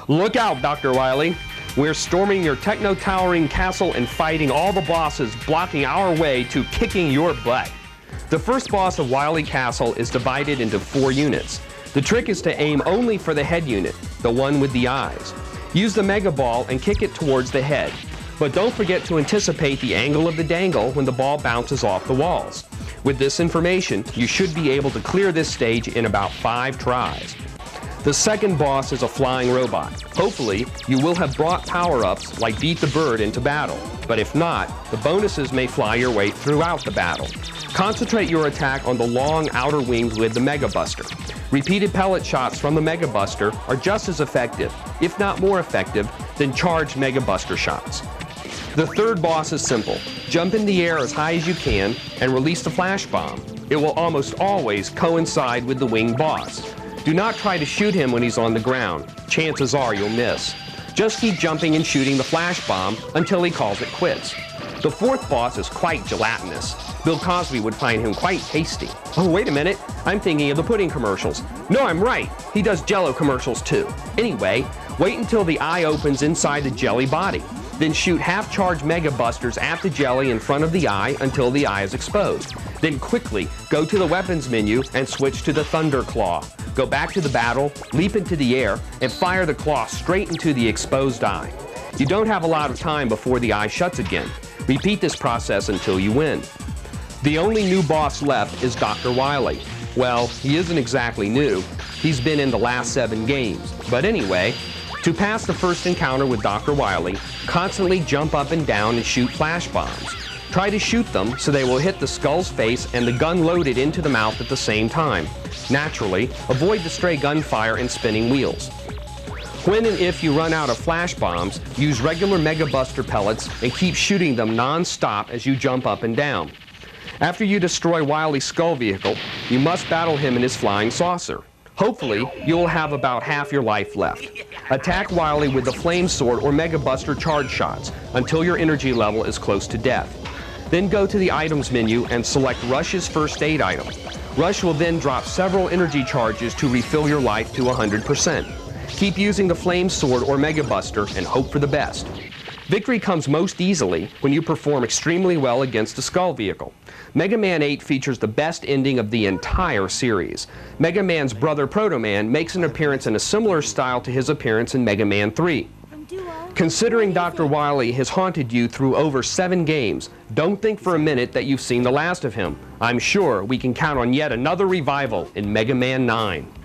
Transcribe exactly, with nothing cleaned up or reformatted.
Look out, Doctor Wily. We're storming your techno-towering castle and fighting all the bosses blocking our way to kicking your butt. The first boss of Wily Castle is divided into four units. The trick is to aim only for the head unit, the one with the eyes. Use the Mega Ball and kick it towards the head. But don't forget to anticipate the angle of the dangle when the ball bounces off the walls. With this information, you should be able to clear this stage in about five tries. The second boss is a flying robot. Hopefully, you will have brought power-ups like Beat the Bird into battle. But if not, the bonuses may fly your way throughout the battle. Concentrate your attack on the long outer wings with the Mega Buster. Repeated pellet shots from the Mega Buster are just as effective, if not more effective, than charged Mega Buster shots. The third boss is simple. Jump in the air as high as you can and release the flash bomb. It will almost always coincide with the winged boss. Do not try to shoot him when he's on the ground. Chances are you'll miss. Just keep jumping and shooting the flash bomb until he calls it quits. The fourth boss is quite gelatinous. Bill Cosby would find him quite tasty. Oh, wait a minute. I'm thinking of the pudding commercials. No, I'm right. He does Jell-O commercials too. Anyway, wait until the eye opens inside the jelly body. Then shoot half-charged Mega Busters at the jelly in front of the eye until the eye is exposed. Then quickly go to the weapons menu and switch to the Thunder Claw. Go back to the battle, leap into the air, and fire the claw straight into the exposed eye. You don't have a lot of time before the eye shuts again. Repeat this process until you win. The only new boss left is Doctor Wily. Well, he isn't exactly new. He's been in the last seven games. But anyway, to pass the first encounter with Doctor Wily, constantly jump up and down and shoot flash bombs. Try to shoot them so they will hit the skull's face and the gun loaded into the mouth at the same time. Naturally, avoid the stray gunfire and spinning wheels. When and if you run out of flash bombs, use regular Mega Buster pellets and keep shooting them non-stop as you jump up and down. After you destroy Wily's skull vehicle, you must battle him in his flying saucer. Hopefully, you will have about half your life left. Attack Wily with the Flame Sword or Mega Buster charge shots until your energy level is close to death. Then go to the items menu and select Rush's first aid item. Rush will then drop several energy charges to refill your life to one hundred percent. Keep using the Flame Sword or Mega Buster and hope for the best. Victory comes most easily when you perform extremely well against a skull vehicle. Mega Man eight features the best ending of the entire series. Mega Man's brother Proto Man makes an appearance in a similar style to his appearance in Mega Man three. Considering Doctor Wily has haunted you through over seven games, don't think for a minute that you've seen the last of him. I'm sure we can count on yet another revival in Mega Man nine.